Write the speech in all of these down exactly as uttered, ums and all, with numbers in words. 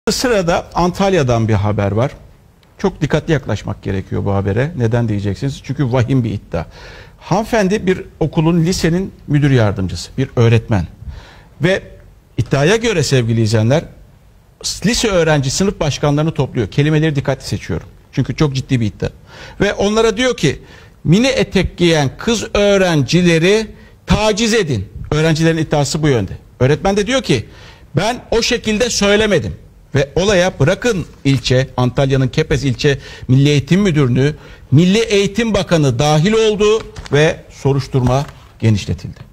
Sırada Antalya'dan bir haber var. Çok dikkatli yaklaşmak gerekiyor bu habere. Neden diyeceksiniz? Çünkü vahim bir iddia. Hanımefendi bir okulun, lisenin müdür yardımcısı, bir öğretmen. Ve iddiaya göre sevgili izleyenler, lise öğrenci sınıf başkanlarını topluyor. Kelimeleri dikkatli seçiyorum. Çünkü çok ciddi bir iddia. Ve onlara diyor ki, mini etek giyen kız öğrencileri taciz edin. Öğrencilerin iddiası bu yönde. Öğretmen de diyor ki, ben o şekilde söylemedim. Ve olaya bırakın ilçe, Antalya'nın Kepez ilçe Milli Eğitim Müdürlüğü, Milli Eğitim Bakanı dahil oldu ve soruşturma genişletildi.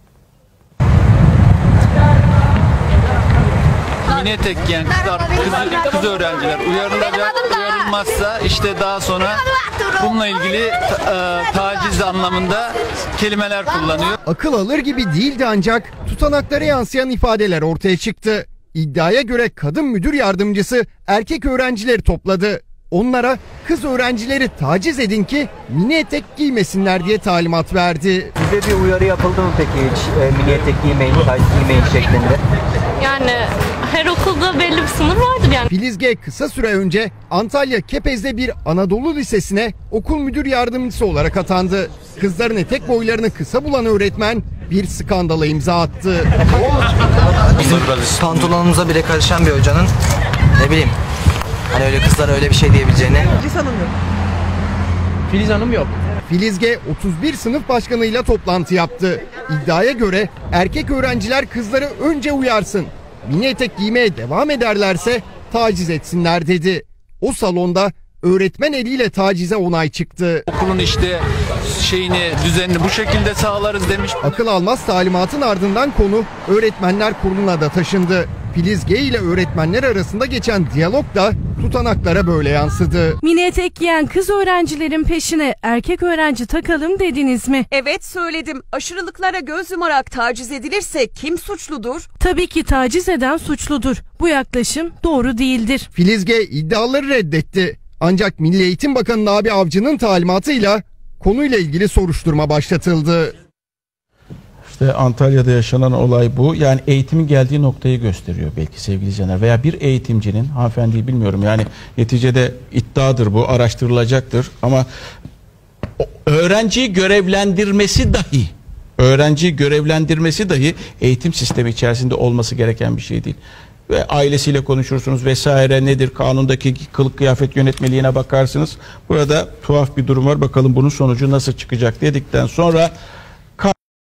Mini etek giyen kızlar, kız, kız öğrenciler uyarılacak, uyarılmazsa işte daha sonra bununla ilgili ta, e, taciz anlamında kelimeler kullanıyor. Akıl alır gibi değildi ancak tutanaklara yansıyan ifadeler ortaya çıktı. İddiaya göre kadın müdür yardımcısı erkek öğrencileri topladı. Onlara kız öğrencileri taciz edin ki mini etek giymesinler diye talimat verdi. Size bir uyarı yapıldı mı peki hiç e, mini etek giymeyin, taciz giymeyin şeklinde? Yani her okulda belli bir sınır vardır yani. Filiz G kısa süre önce Antalya Kepez'de bir Anadolu Lisesi'ne okul müdür yardımcısı olarak atandı. Kızların etek boylarını kısa bulan öğretmen bir skandala imza attı. Bizim pantolonumuza bile karışan bir hocanın ne bileyim hani öyle kızlara öyle bir şey diyebileceğini. Filiz Hanım yok. Filiz Hanım yok. Filiz G otuz bir sınıf başkanıyla toplantı yaptı. İddiaya göre erkek öğrenciler kızları önce uyarsın. Mini etek giymeye devam ederlerse taciz etsinler dedi. O salonda öğretmen eliyle tacize onay çıktı. Okulun işte şeyini, düzenini bu şekilde sağlarız demiş. Akıl almaz talimatın ardından konu öğretmenler kuruluna da taşındı. Filiz G ile öğretmenler arasında geçen diyalog da tutanaklara böyle yansıdı. Mini etek giyen kız öğrencilerin peşine erkek öğrenci takalım dediniz mi? Evet söyledim. Aşırılıklara göz yumarak taciz edilirse kim suçludur? Tabii ki taciz eden suçludur. Bu yaklaşım doğru değildir. Filiz G iddiaları reddetti. Ancak Milli Eğitim Bakanı Nabi Avcı'nın talimatıyla konuyla ilgili soruşturma başlatıldı. İşte Antalya'da yaşanan olay bu. Yani eğitimin geldiği noktayı gösteriyor belki sevgili izleyenler. Veya bir eğitimcinin, hanımefendiyi bilmiyorum yani neticede iddiadır bu, araştırılacaktır. Ama öğrenciyi görevlendirmesi dahi, öğrenciyi görevlendirmesi dahi eğitim sistemi içerisinde olması gereken bir şey değil. Ve ailesiyle konuşursunuz vesaire, nedir kanundaki kılık kıyafet yönetmeliğine bakarsınız. Burada tuhaf bir durum var, bakalım bunun sonucu nasıl çıkacak dedikten sonra